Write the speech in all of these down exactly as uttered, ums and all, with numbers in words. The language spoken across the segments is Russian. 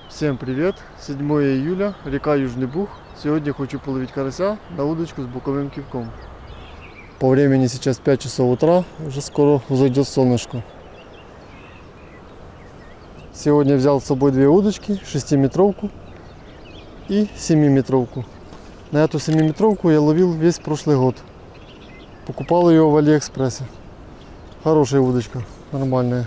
Всем привет! седьмое июля, река Южный Буг. Сегодня хочу половить карася на удочку с боковым кивком. По времени сейчас пять часов утра, уже скоро взойдет солнышко. Сегодня взял с собой две удочки, шестиметровку и семиметровку. На эту семиметровку я ловил весь прошлый год. Покупал ее в Алиэкспрессе. Хорошая удочка, нормальная.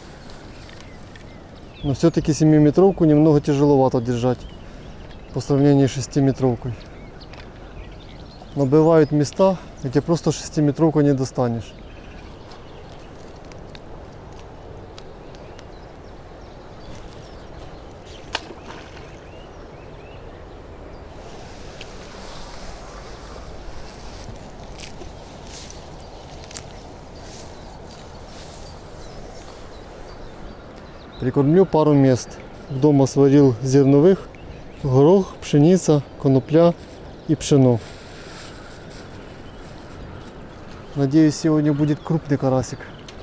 Но все-таки семиметровку немного тяжеловато держать по сравнению с шестиметровкой. Но бывают места, где просто шестиметровку не достанешь. Прикормлю пару мест. Дома сварил зерновых: горох, пшеница, конопля и пшено. Надеюсь, сегодня будет крупный карасик.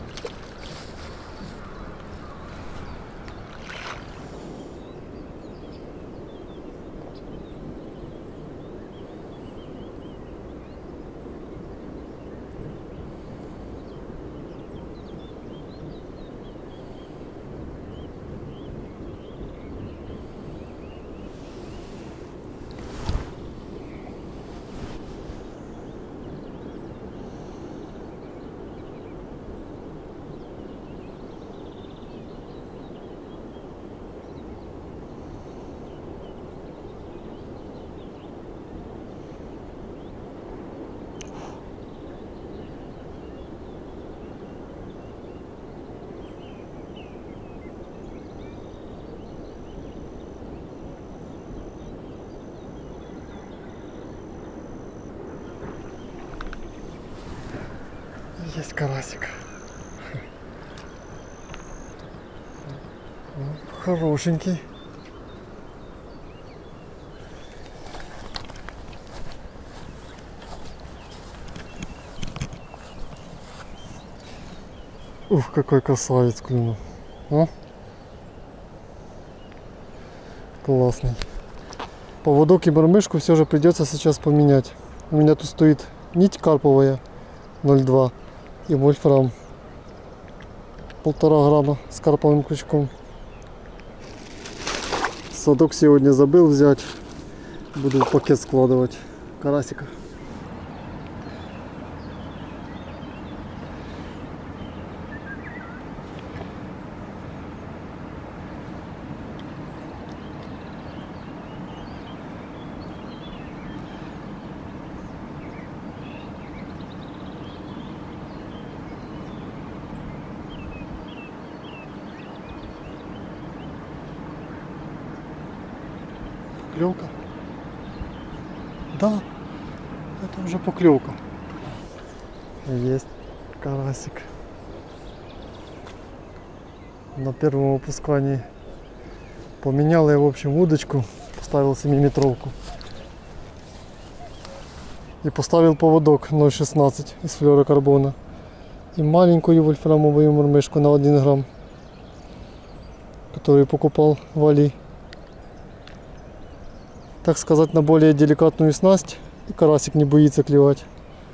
Есть карасик. Хорошенький. Ух, какой красавец клюнул. А? Классный. Поводок и мормышку все же придется сейчас поменять. У меня тут стоит нить карповая ноль два и вольфрам полтора грамма с карповым крючком. Садок сегодня забыл взять, буду в пакет складывать карасика. Поклевка? Да, это уже поклевка. Есть карасик. На первом опускании поменял я, в общем, удочку, поставил семиметровку и поставил поводок ноль шестнадцать из флюорокарбона и маленькую вольфрамовую мормышку на один грамм, которую покупал в Али. Так сказать, на более деликатную снасть, и карасик не боится клевать.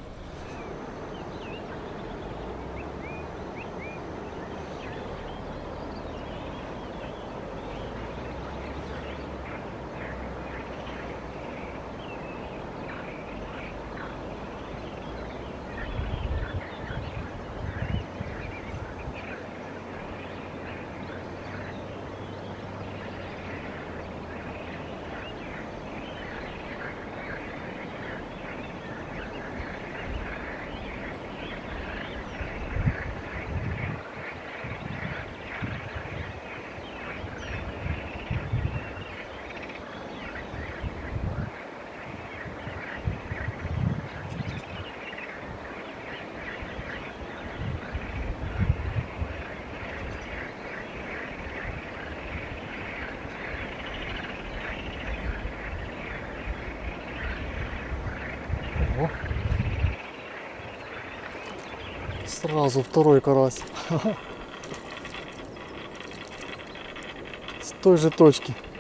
Сразу второй карась. С той же точки.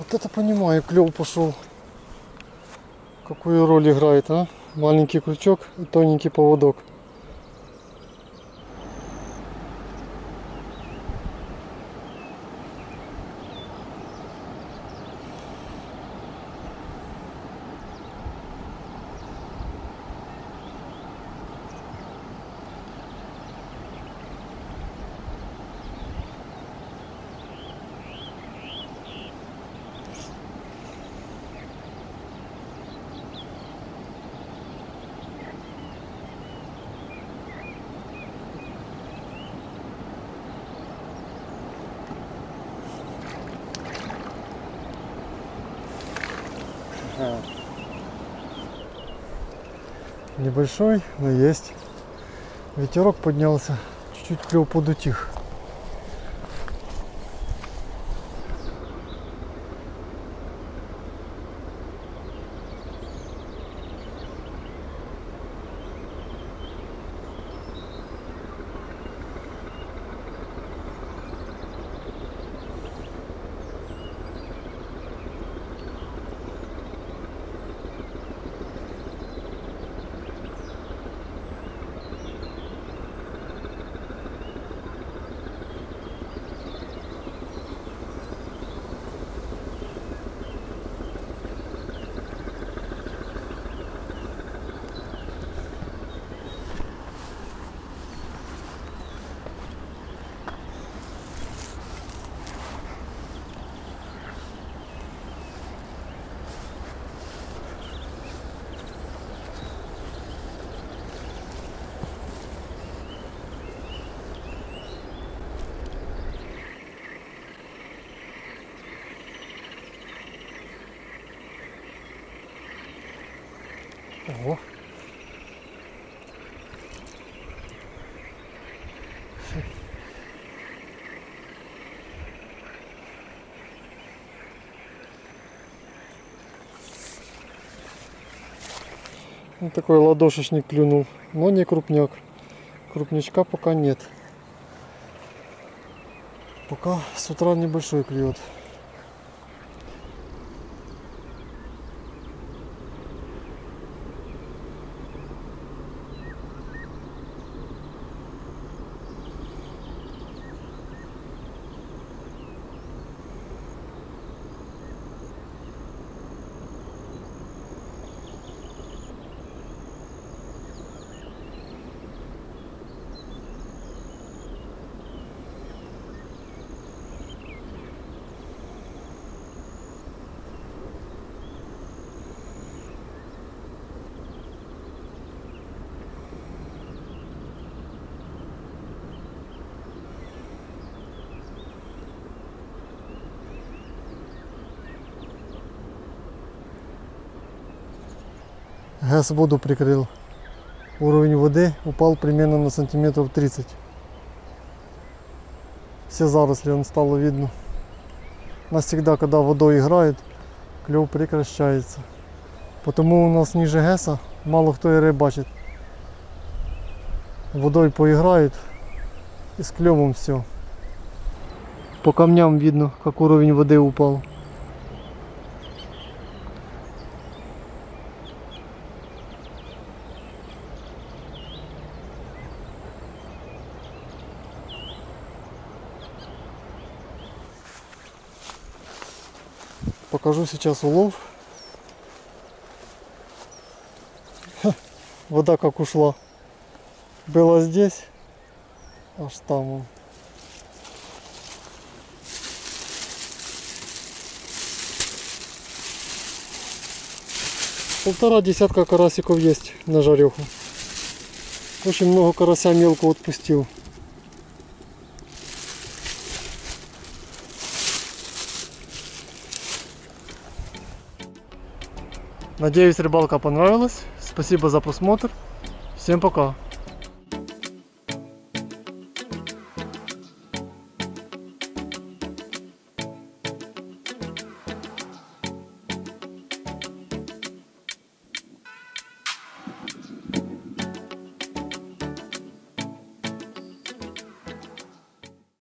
Вот это понимаю, клев пошел. Какую роль играет, а? Маленький крючок и тоненький поводок. Небольшой, но есть. Ветерок поднялся, чуть-чуть клев подутих. Ого. Вот такой ладошечник клюнул, но не крупняк. Крупнячка пока нет. Пока с утра небольшой клюет. Газ воду прикрыл. Уровень воды упал примерно на сантиметров тридцать. Все заросли он стало видно. У нас всегда, когда водой играет, клев прекращается. Потому у нас ниже ГЭСа мало кто и рыбачит. Водой поиграет и с клевом все. По камням видно, как уровень воды упал. Покажу сейчас улов. Ха, вода как ушла. Была здесь, аж там он. Полтора десятка карасиков есть на жареху. Очень много карася мелко отпустил. Надеюсь, рыбалка понравилась. Спасибо за просмотр. Всем пока.